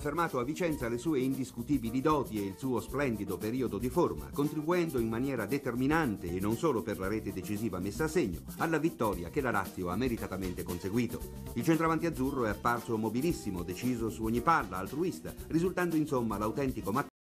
confermato a Vicenza le sue indiscutibili doti e il suo splendido periodo di forma, contribuendo in maniera determinante e non solo per la rete decisiva messa a segno alla vittoria che la Lazio ha meritatamente conseguito. Il centravanti azzurro è apparso mobilissimo, deciso su ogni palla, altruista, risultando insomma l'autentico